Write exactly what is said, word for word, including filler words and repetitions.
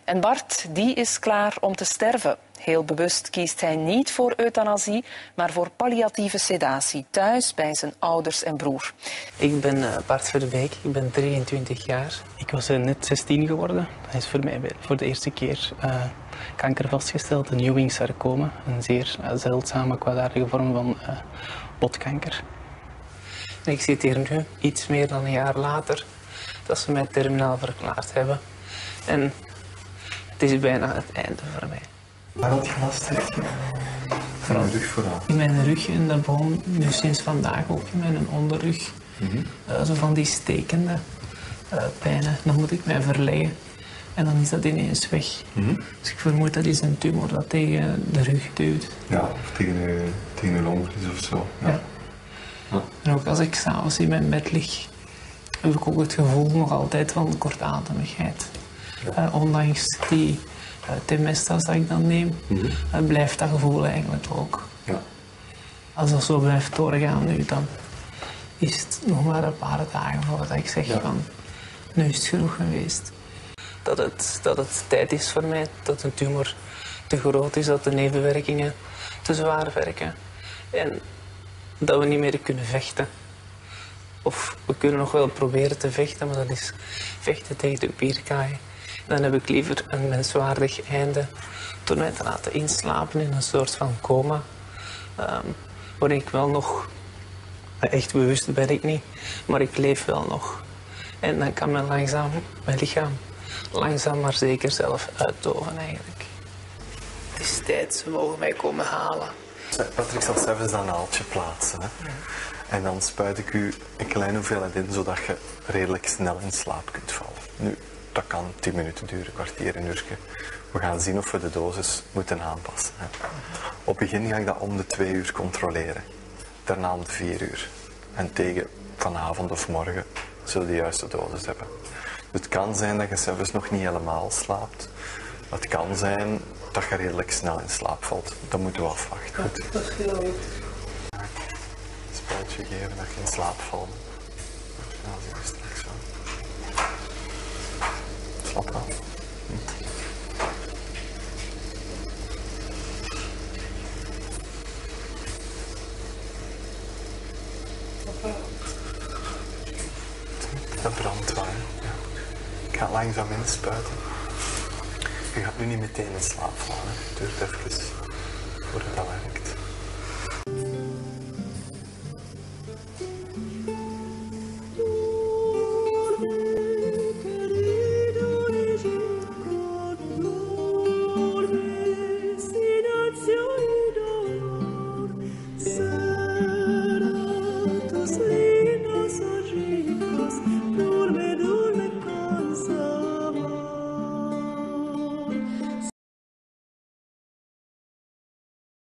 En Bart, die is klaar om te sterven. Heel bewust kiest hij niet voor euthanasie, maar voor palliatieve sedatie, thuis bij zijn ouders en broer. Ik ben uh, Bart Verbeek, ik ben drieëntwintig jaar. Ik was uh, net zestien geworden. Dat is voor mij voor de eerste keer uh, kanker vastgesteld, een Ewing-sarcoma. Een zeer uh, zeldzame, kwaadaardige vorm van uh, botkanker. En ik zit hier nu, iets meer dan een jaar later, dat ze mij terminaal verklaard hebben. En het is bijna het einde voor mij. Waar had je last van? Van je rug vooral? In mijn rug en dat begon nu sinds vandaag ook in mijn onderrug. Mm-hmm. uh, zo van die stekende uh, pijnen. Dan moet ik mij verleggen en dan is dat ineens weg. Mm-hmm. Dus ik vermoed dat is een tumor dat tegen de rug duwt. Ja, of tegen je, tegen je longvlies of zo. Ja. Ja. Ja. En ook als ik s'avonds in mijn bed lig, heb ik ook het gevoel nog altijd van kortademigheid. Ja. Uh, ondanks die uh, Temestas dat ik dan neem, mm-hmm. uh, blijft dat gevoel eigenlijk ook. Ja. Als dat zo blijft doorgaan nu, dan is het nog maar een paar dagen voordat ik zeg ja. van, nu is het genoeg geweest. Dat het, dat het tijd is voor mij, dat een tumor te groot is, dat de nevenwerkingen te zwaar werken. En dat we niet meer kunnen vechten. Of we kunnen nog wel proberen te vechten, maar dat is vechten tegen de bierkaai. Dan heb ik liever een menswaardig einde door mij te laten inslapen in een soort van coma. Um, waarin ik wel nog, echt bewust ben ik niet, maar ik leef wel nog. En dan kan mijn, langzaam, mijn lichaam langzaam maar zeker zelf uitdoven eigenlijk. Het is tijd, ze mogen mij komen halen. Patrick zal zelfs een naaldje plaatsen. Hè? Ja. En dan spuit ik u een kleine hoeveelheid in, zodat je redelijk snel in slaap kunt vallen. Nu, dat kan tien minuten duren, een kwartier, een uurtje. We gaan zien of we de dosis moeten aanpassen. Hè. Op het begin ga ik dat om de twee uur controleren. Daarna om de vier uur. En tegen vanavond of morgen zullen we de juiste dosis hebben. Het kan zijn dat je zelfs nog niet helemaal slaapt. Het kan zijn dat je redelijk snel in slaap valt. Dat moeten we afwachten. Ja, dat is heel goed. Een spuitje geven dat je in slaap valt. Ja, dat zien we straks wel. Slap af. Hm. Dat brandt wel. Ja. Ik ga langzaam inspuiten. Je gaat nu niet meteen in slaap vallen. Het duurt even voordat dat werkt.